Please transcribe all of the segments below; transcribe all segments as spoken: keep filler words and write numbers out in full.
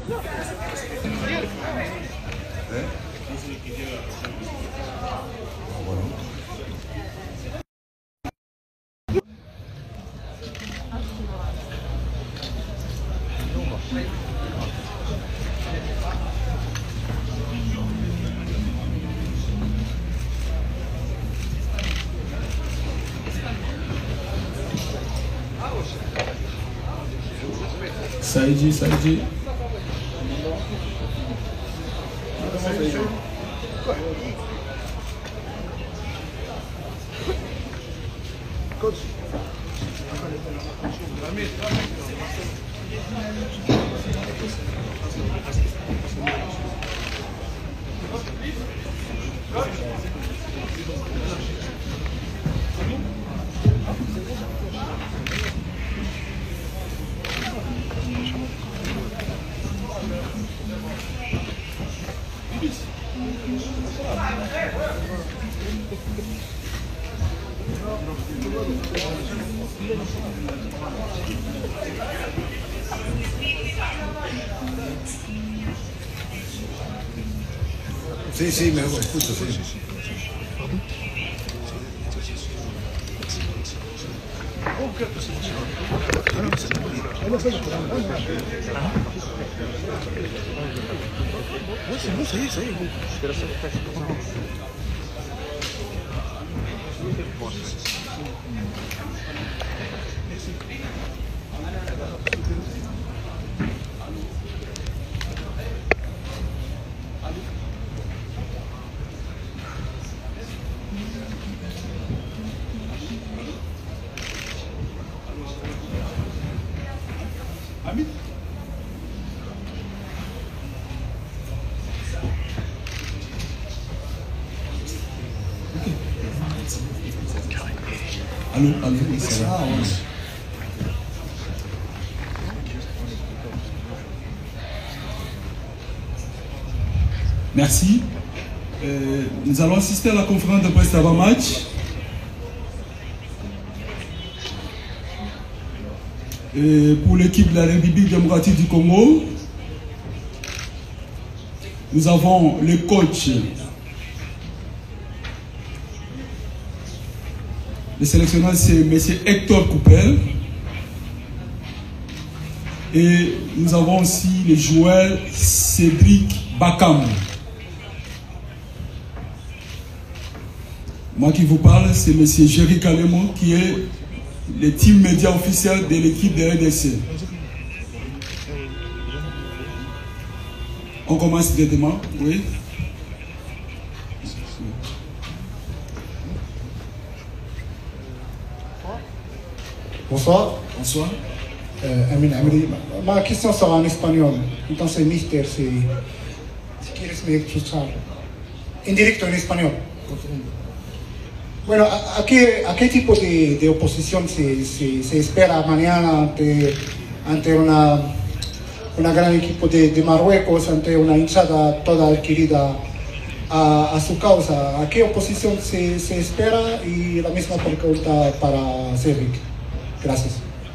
¿Eh? Bueno. Saïdi, Saïdi. Sí, sí, me escucho, sí. Allô, allô, ça va? Merci. Euh, nous allons assister à la conférence de presse d'avant-match. Pour l'équipe de la République démocratique du Congo, nous avons le coach, le sélectionneur c'est M. Hector Coupel, et nous avons aussi le joueur Cédric Bakam. Moi qui vous parle, c'est M. Jerry Kalemo qui est le team média officiel de l'équipe de R D C. On commence directement, oui. Bonsoir. Bonsoir. Euh, Amin Amri. Ma question sera en espagnol. Entonces, mister, si, si quieres me escuchar. En directo en español. Bueno, ¿a, a, qué, ¿a qué tipo de, de oposición se, se, se espera mañana ante, ante una, una gran equipo de, de Marruecos, ante una hinchada toda adquirida a, a su causa? ¿A qué oposición se, se espera? Y la misma pregunta para Cédric. Gracias.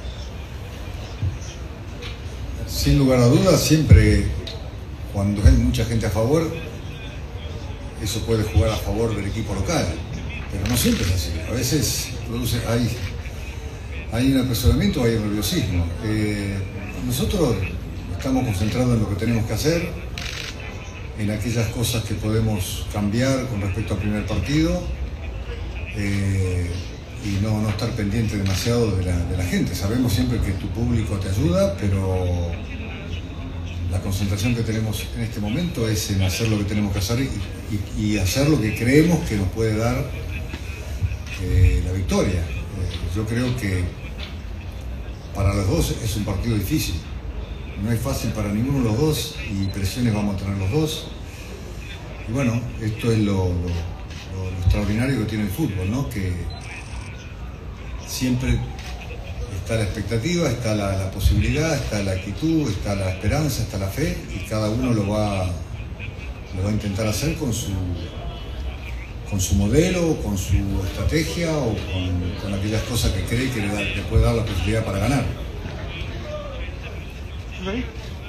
Sin lugar a dudas, siempre cuando hay mucha gente a favor, eso puede jugar a favor del equipo local. Pero no siempre es así. A veces produce, hay, hay un apresuramiento, hay un nerviosismo. Eh, nosotros estamos concentrados en lo que tenemos que hacer, en aquellas cosas que podemos cambiar con respecto al primer partido, eh, y no, no estar pendiente demasiado de la, de la gente. Sabemos siempre que tu público te ayuda, pero la concentración que tenemos en este momento es en hacer lo que tenemos que hacer y, y, y hacer lo que creemos que nos puede dar eh, la victoria. Eh, yo creo que para los dos es un partido difícil. No es fácil para ninguno de los dos y presiones vamos a tener los dos. Y bueno, esto es lo, lo, lo, lo extraordinario que tiene el fútbol, ¿no? Que siempre está la expectativa, está la, la posibilidad, está la actitud, está la esperanza, está la fe, y cada uno lo va, lo va a intentar hacer con su, con su modelo, con su estrategia o con, con aquellas cosas que cree que le, da, le puede dar la posibilidad para ganar.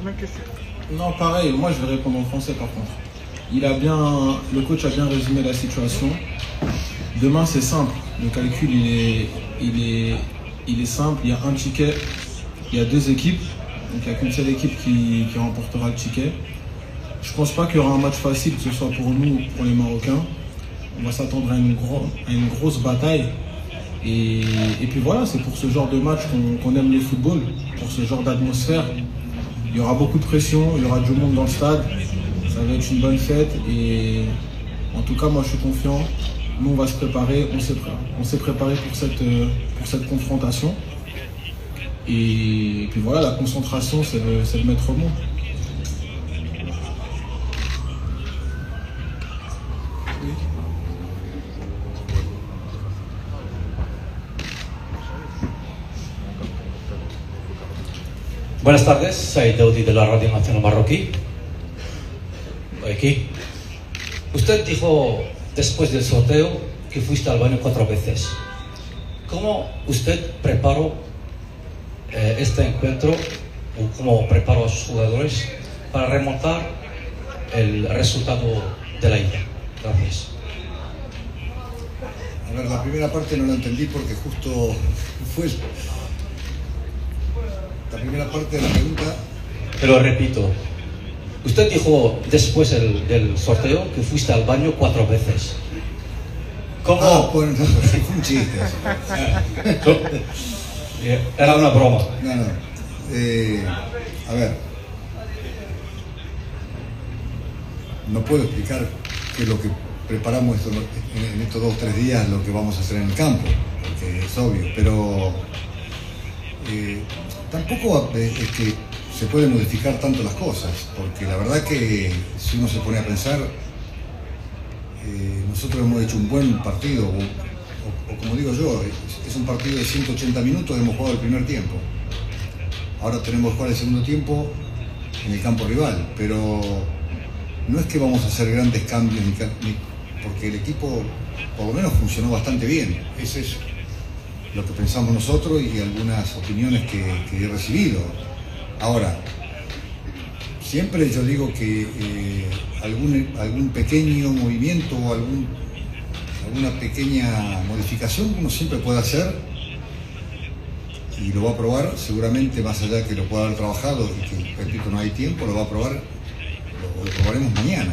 même question. Non, pareil, moi je vais répondre en français par contre. Il a bien, le coach a bien résumé la situation. Demain c'est simple, le calcul il est, il est, il est simple, il y a un ticket, il y a deux équipes, donc il n'y a qu'une seule équipe qui, qui remportera le ticket. Je ne pense pas qu'il y aura un match facile, que ce soit pour nous ou pour les Marocains. On va s'attendre à, à une grosse bataille. Et, et puis voilà, c'est pour ce genre de match qu'on qu'on aime le football, pour ce genre d'atmosphère. Il y aura beaucoup de pression, il y aura du monde dans le stade, ça va être une bonne fête et en tout cas moi je suis confiant, nous on va se préparer, on s'est on s'est préparé pour cette, pour cette confrontation et, et puis voilà, la concentration c'est le, c'est le maître mot. Buenas tardes, soy Daudi de la Radio Nacional Marroquí. Aquí. Usted dijo después del sorteo que fuiste al baño cuatro veces. ¿Cómo usted preparó eh, este encuentro o cómo preparó a sus jugadores para remontar el resultado de la ida? Gracias. A ver, la primera parte no la entendí porque justo fue la primera parte de la pregunta. Te lo repito. Usted dijo después el, del sorteo que fuiste al baño cuatro veces. ¿Cómo? Ah, bueno, no, fue un chiste. Era una broma. No, no. Eh, a ver. No puedo explicar qué es lo que preparamos esto, en, en estos dos o tres días, lo que vamos a hacer en el campo, porque es obvio, pero eh, tampoco es que se pueden modificar tanto las cosas, porque la verdad que si uno se pone a pensar, eh, nosotros hemos hecho un buen partido, o, o, o como digo yo, es, es un partido de ciento ochenta minutos, hemos jugado el primer tiempo. Ahora tenemos que jugar el segundo tiempo en el campo rival, pero no es que vamos a hacer grandes cambios, ni, ni, porque el equipo por lo menos funcionó bastante bien. Ese es lo que pensamos nosotros y algunas opiniones que, que he recibido. Ahora, siempre yo digo que eh, algún, algún pequeño movimiento o algún, alguna pequeña modificación uno siempre puede hacer y lo va a probar, seguramente más allá de que lo pueda haber trabajado y que, repito, no hay tiempo, lo va a probar, lo, lo probaremos mañana.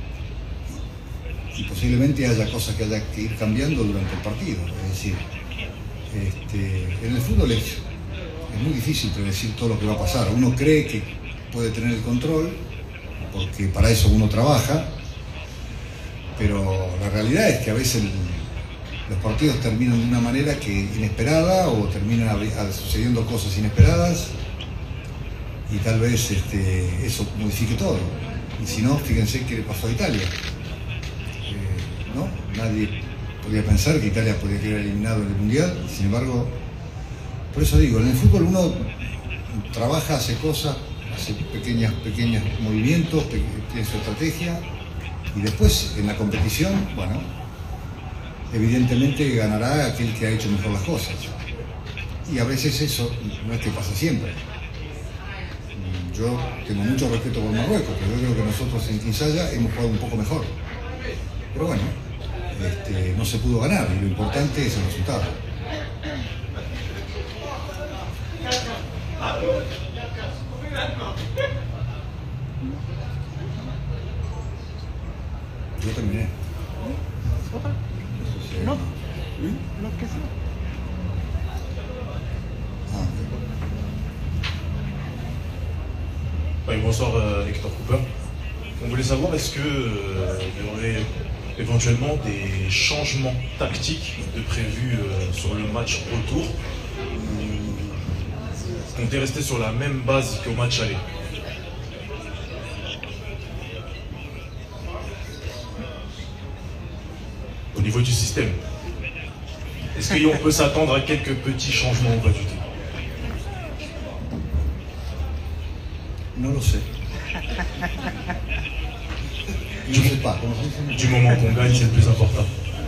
Y posiblemente haya cosas que haya que ir cambiando durante el partido. Es decir, este, en el fútbol es, es muy difícil predecir todo lo que va a pasar. Uno cree que puede tener el control, porque para eso uno trabaja, pero la realidad es que a veces el, los partidos terminan de una manera que inesperada o terminan a, a, sucediendo cosas inesperadas y tal vez este, eso modifique todo. Y si no, fíjense qué le pasó a Italia. Eh, ¿no? Nadie podía pensar que Italia podía quedar eliminado en el Mundial, sin embargo, por eso digo, en el fútbol uno trabaja, hace cosas, hace pequeños pequeños movimientos, pe tiene su estrategia y después en la competición, bueno, evidentemente ganará aquel que ha hecho mejor las cosas. Y a veces eso no es que pasa siempre. Yo tengo mucho respeto por Marruecos, pero yo creo que nosotros en Quinsaya hemos jugado un poco mejor. Pero bueno, este, no se pudo ganar y lo importante es el resultado. Yo terminé. No, no, que sí. Ah, oui, bonsoir euh, Hector Cooper. On voulait savoir, est-ce que euh, il y aurait éventuellement des changements tactiques de prévus euh, sur le match retour, ou comptez rester sur la même base qu'au match aller? Au niveau du système, est-ce qu'on peut s'attendre à quelques petits changements ou pas du tout? no lo sé. Du, no sé pas. du moment qu'on gagne, c'est le plus important.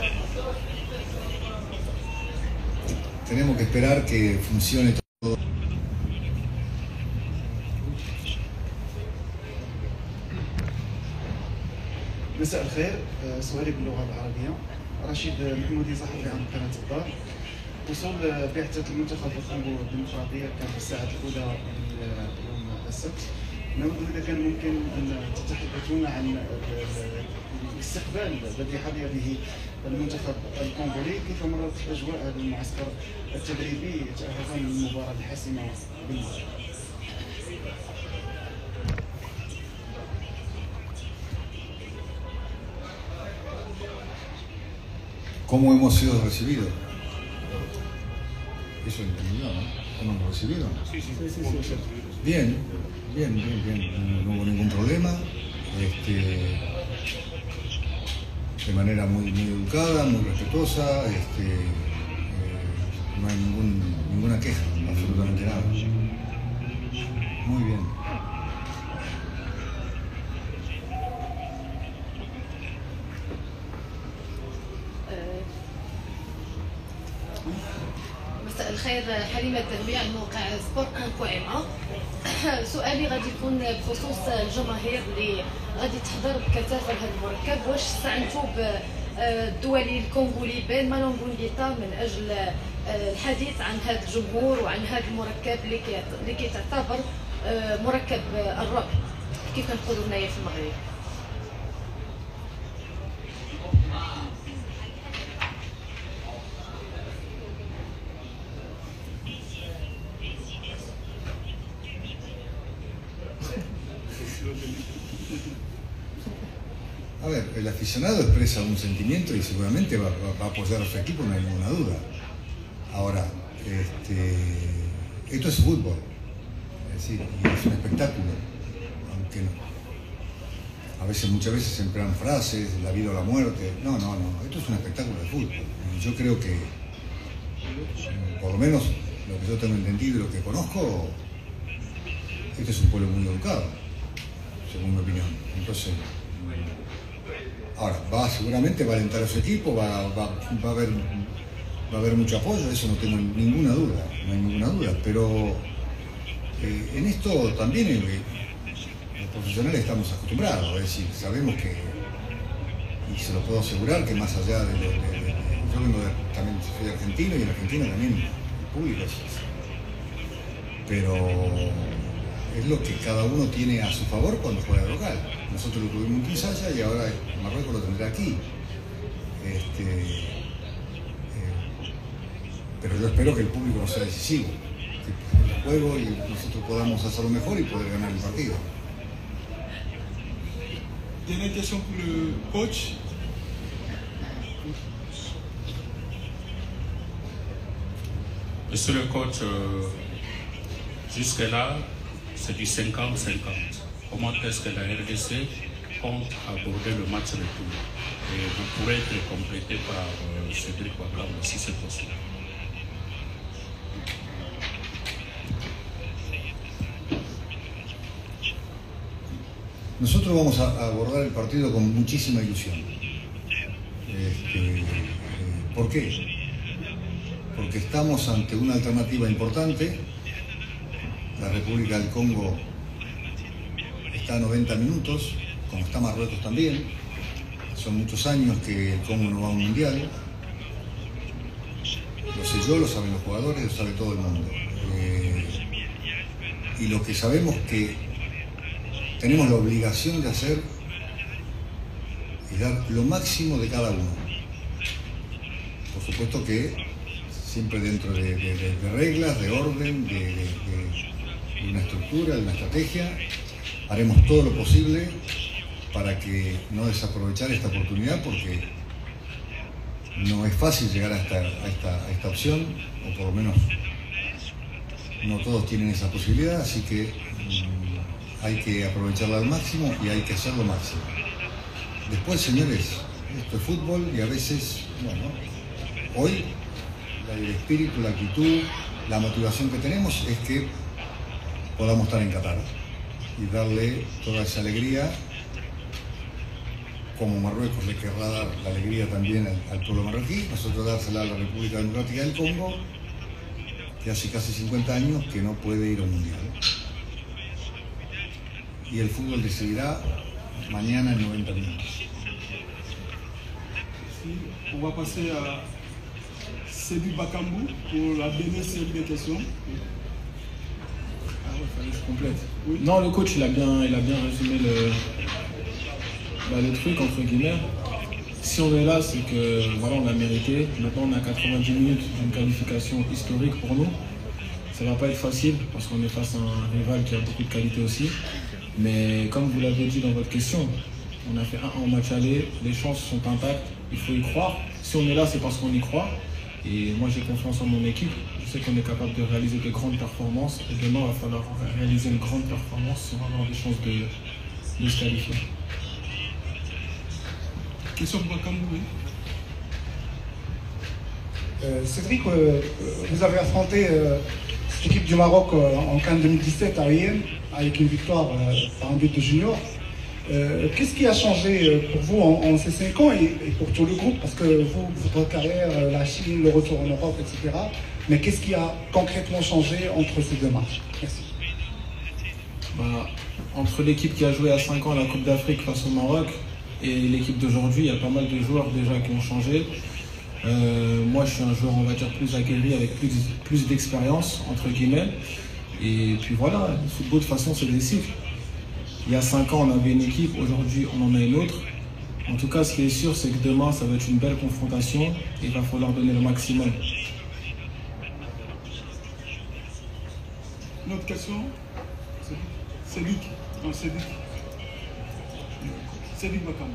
Tenemos que esperar que funcione todo. مساء الخير. سؤالي باللغه العربيه. رشيد محمودي صحفي عن قناه الدار. وصول بعثه المنتخب الكونغو الديمقراطيه كان في الساعه الاولى يوم السبت. نود اذا كان ممكن ان تتحدثون عن الاستقبال الذي حظي به المنتخب الكونغولي، كيف مرت اجواء هذا المعسكر التدريبي يتاهلون للمباراه الحاسمه بالمغرب. ¿Cómo hemos sido recibidos? Eso entendió, ¿no? ¿Cómo hemos recibido? Sí, sí, sí, sí, sí. Bien, bien, bien, bien. No hubo ningún problema. Este, de manera muy, muy educada, muy respetuosa. Este, eh, no hay ningún, ninguna queja, absolutamente nada. Muy bien. مساء الخير. حليمة التهمية عن موقع سبور بوان. سؤالي غادي يكون بخصوص الجماهير اللي غادي تحضر بكثافة لهذا المركب. واش استعنتوا بالدولي الكونغولي بين مالونغونغيتا من أجل الحديث عن هذا الجمهور وعن هذا المركب اللي كيتعتبر مركب الرعب كيف كنقولوا هنايا في المغرب؟ A ver, el aficionado expresa un sentimiento y seguramente va, va, va a apoyar a su equipo, no hay ninguna duda. Ahora, este, esto es fútbol, es decir, y es un espectáculo, aunque no. A veces, muchas veces se emplean frases, la vida o la muerte. No, no, no, esto es un espectáculo de fútbol. Y yo creo que, por lo menos lo que yo tengo entendido y lo que conozco, este es un pueblo muy educado, según mi opinión. Entonces, ahora, va, seguramente va a alentar a su equipo, va, va, va, a haber, va a haber mucho apoyo, eso no tengo ninguna duda, no hay ninguna duda, pero eh, en esto también eh, los profesionales estamos acostumbrados, es decir, sabemos que, y se lo puedo asegurar, que más allá de lo de, de, de yo vengo de, también soy argentino y en Argentina también el público es así. Pero es lo que cada uno tiene a su favor cuando juega local. Nosotros lo tuvimos en Kinshasa y ahora Marruecos lo tendrá aquí. Este, eh, pero yo espero que el público no sea decisivo, que el juego y nosotros podamos hacerlo mejor y poder ganar el partido. Dernière question pour le coach. Monsieur le coach, euh, jusque-là, c'est du cinquante cinquante. Comment est-ce que la R D C compte aborder le match retour? Et vous pourrez être complété par euh, Cédric Wakam si c'est possible. Nosotros vamos a abordar el partido con muchísima ilusión. Este, eh, ¿Por qué? Porque estamos ante una alternativa importante. La República del Congo está a noventa minutos, como está Marruecos también. Son muchos años que el Congo no va a un mundial. Lo sé yo, lo saben los jugadores, lo sabe todo el mundo. Eh, y lo que sabemos que tenemos la obligación de hacer es dar lo máximo de cada uno. Por supuesto que siempre dentro de, de, de, de reglas, de orden, de, de, de una estructura, de una estrategia. Haremos todo lo posible para que no desaprovechar esta oportunidad, porque no es fácil llegar a esta, a esta, a esta opción, o por lo menos no todos tienen esa posibilidad, así que mmm, hay que aprovecharla al máximo y hay que hacer lo máximo. Después, señores, esto es fútbol y a veces, bueno, hoy el espíritu, la actitud, la motivación que tenemos es que podamos estar en Qatar y darle toda esa alegría, como Marruecos le querrá dar la alegría también al, al pueblo marroquí, nosotros dársela a la República Democrática del Congo, que hace casi cincuenta años que no puede ir a un mundial. Y el fútbol decidirá mañana en noventa minutos. Merci. On va passer à Sébi Bakambu pour la dernière série de questions. Ah ouais, fallait que je complète. Oui. Non, le coach, il a bien, il a bien résumé le, bah, le truc, entre guillemets. Si on est là, c'est que voilà, on a mérité. Maintenant, on a quatre-vingt-dix minutes d'une qualification historique pour nous. Ça va pas être facile parce qu'on est face à un rival qui a beaucoup de qualité aussi. Mais comme vous l'avez dit dans votre question, on a fait un en match aller, les chances sont intactes, il faut y croire. Si on est là, c'est parce qu'on y croit. Et moi, j'ai confiance en mon équipe. Je sais qu'on est capable de réaliser de grandes performances. Et demain, il va falloir réaliser une grande performance si on va avoir des chances de, de se qualifier. Question pour Bakambu, oui. Euh, Cédric, euh, vous avez affronté euh, l'équipe du Maroc euh, en CAN deux mille dix-sept à Riyad avec une victoire euh, par un but de junior. Euh, Qu'est-ce qui a changé euh, pour vous en, en ces cinq ans et, et pour tout le groupe? Parce que vous, votre carrière, euh, la Chine, le retour en Europe, et cetera. Mais qu'est-ce qui a concrètement changé entre ces deux matchs? Merci. Bah, entre l'équipe qui a joué à cinq ans à la Coupe d'Afrique face au Maroc et l'équipe d'aujourd'hui, il y a pas mal de joueurs déjà qui ont changé. Euh, moi, je suis un joueur, on va dire, plus aguerri, avec plus, plus d'expérience, entre guillemets. Et puis voilà, le football, de toute façon, c'est des cycles. Il y a cinq ans, on avait une équipe, aujourd'hui, on en a une autre. En tout cas, ce qui est sûr, c'est que demain, ça va être une belle confrontation et il va falloir donner le maximum. Une autre question? Cédric. Non, Cédric. Cédric Bakambu.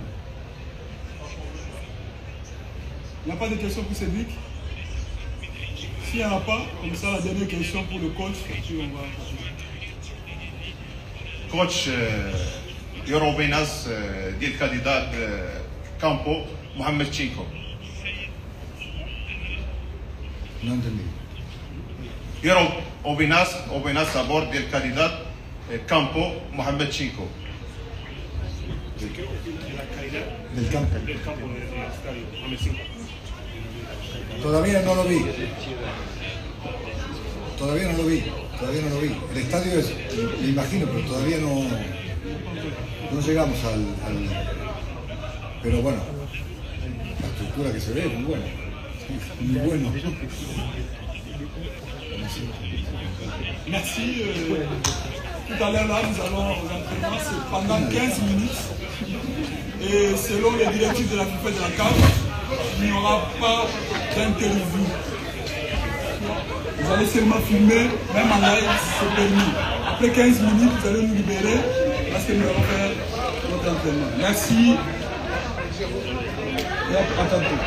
Il n'y a pas de questions pour Cédric? S'il n'y en a pas, comme ça, la dernière question pour le coach, puis on va... كوتش يورو بيناس ديال كانديدات كامبو محمد تشينكو. يورو اوبيناس اوبيناس ابور ديال كانديدات كامبو محمد تشينكو. Del campo. Todavía no lo vi. Todavía no lo vi. Todavía no lo vi. El estadio es, me imagino, pero todavía no, no llegamos al, al... Pero bueno, la estructura que se ve es muy buena. Muy bueno. Merci. Euh, tout à l'heure, là, nous allons aux entraînements. C'est pendant quinze minutes. Et selon les directives de la FIFA de la C A F, il n'y aura pas d'interview. Vous allez seulement filmer, même en live, c'est permis. Après quinze minutes, vous allez nous libérer parce que nous allons faire notre entraînement. Merci. Et à tantôt.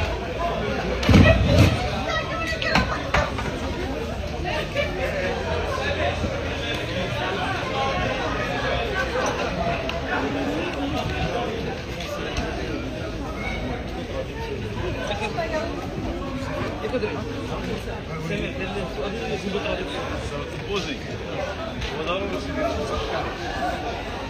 Posez.